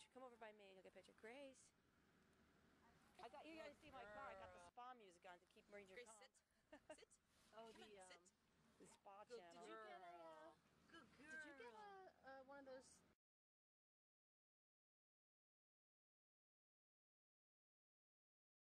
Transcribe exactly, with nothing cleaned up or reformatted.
picture. Come over by me. He'll get a picture. Grace. I got you. Got to see my car. I got the spa music on to keep Marine your Grace, calm. sit. Sit. Oh, Come the on, uh,